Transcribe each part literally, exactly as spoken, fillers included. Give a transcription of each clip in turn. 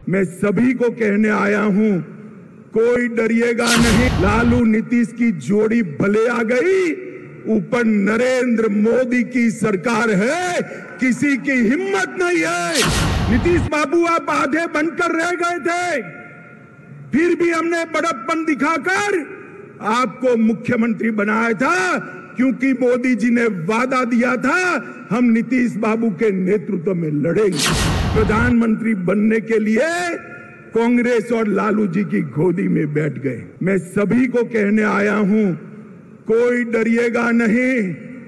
मैं सभी को कहने आया हूं, कोई डरिएगा नहीं। लालू नीतीश की जोड़ी भले आ गई, ऊपर नरेंद्र मोदी की सरकार है, किसी की हिम्मत नहीं है। नीतीश बाबू आप आधे बनकर रह गए थे, फिर भी हमने बड़प्पन दिखाकर आपको मुख्यमंत्री बनाया था, क्योंकि मोदी जी ने वादा दिया था हम नीतीश बाबू के नेतृत्व में लड़ेंगे। प्रधानमंत्री बनने के लिए कांग्रेस और लालू जी की गोदी में बैठ गए। मैं सभी को कहने आया हूं, कोई डरिएगा नहीं।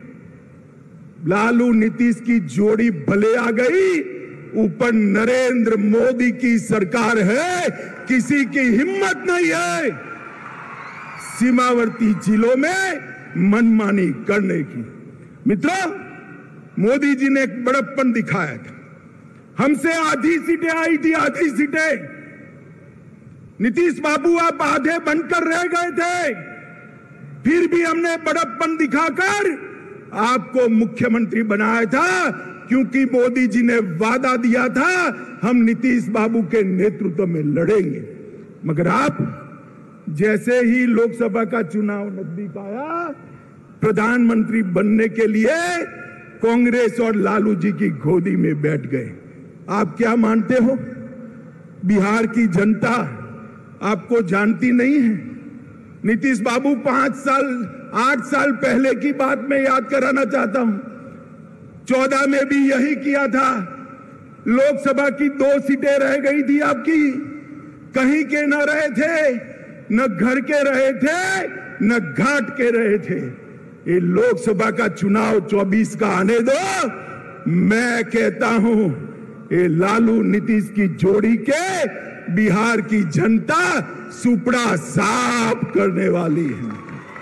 लालू नीतीश की जोड़ी भले आ गई, ऊपर नरेंद्र मोदी की सरकार है, किसी की हिम्मत नहीं है सीमावर्ती जिलों में मनमानी करने की। मित्रों, मोदी जी ने एक बड़प्पन दिखाया था, हमसे आधी सीटें आई थी, आधी सीटें। नीतीश बाबू आप आधे बनकर रह गए थे, फिर भी हमने बड़प्पन दिखाकर आपको मुख्यमंत्री बनाया था, क्योंकि मोदी जी ने वादा दिया था हम नीतीश बाबू के नेतृत्व में लड़ेंगे। मगर आप जैसे ही लोकसभा का चुनाव नजदीक आया, प्रधानमंत्री बनने के लिए कांग्रेस और लालू जी की गोदी में बैठ गए। आप क्या मानते हो, बिहार की जनता आपको जानती नहीं है? नीतीश बाबू पांच साल आठ साल पहले की बात मैं याद कराना चाहता हूं। चौदह में भी यही किया था। लोकसभा की दो सीटें रह गई थी आपकी, कहीं के न रहे थे, न घर के रहे थे, न घाट के रहे थे। ये लोकसभा का चुनाव चौबीस का आने दो। मैं कहता हूं, ये लालू नीतीश की जोड़ी के बिहार की जनता सुपड़ा साफ करने वाली है।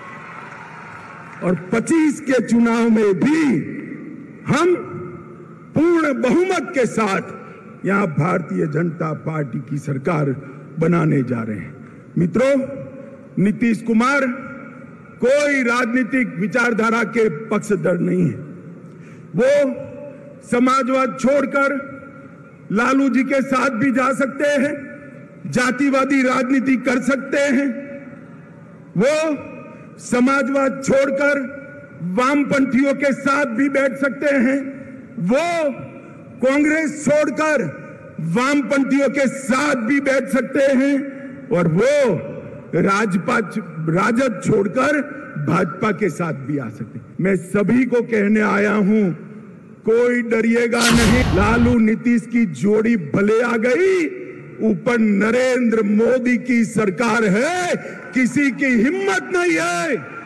और पच्चीस के चुनाव में भी हम पूर्ण बहुमत के साथ यहां भारतीय जनता पार्टी की सरकार बनाने जा रहे हैं। मित्रों, नीतीश कुमार कोई राजनीतिक विचारधारा के पक्षधर नहीं है। वो समाजवाद छोड़कर लालू जी के साथ भी जा सकते हैं, जातिवादी राजनीति कर सकते हैं। वो समाजवाद छोड़कर वामपंथियों के साथ भी बैठ सकते हैं। वो कांग्रेस छोड़कर वामपंथियों के साथ भी बैठ सकते हैं। और वो राजपा राजद छोड़कर भाजपा के साथ भी आ सकते हैं। मैं सभी को कहने आया हूं, कोई डरिएगा नहीं। लालू नीतीश की जोड़ी भले आ गई, ऊपर नरेंद्र मोदी की सरकार है, किसी की हिम्मत नहीं है